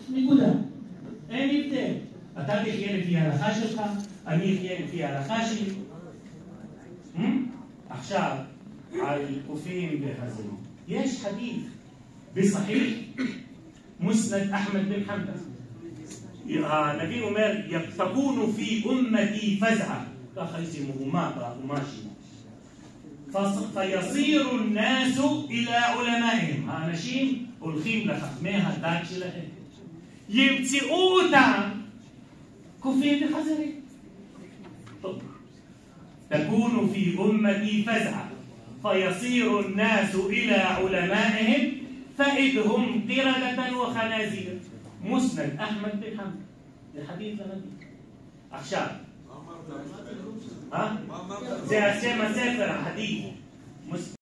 נקודה. אין הבדל. אתה תחיה לפי ההלכה שלך, אני אחיה לפי ההלכה שלי. עכשיו, על קופים וחזירים. יש חדית' בסחיח מסנד אחמד בן חנבל. הנביא אומר, תכונו פי אומתי פזעה, ככה יסמו אומה فيصير الناس إلى علمائهم. האנשים הולכים לחכמי הדת שלהם, ימצאו אותם קופים וחזירים. טוב, تكون في أمتي فزعة فيصير الناس إلى علمائهم فإذهم قردة وخنازير. مسند أحمد بن حنبل. זה חדית' לנביא. עכשיו זה השם הספר, החדית'.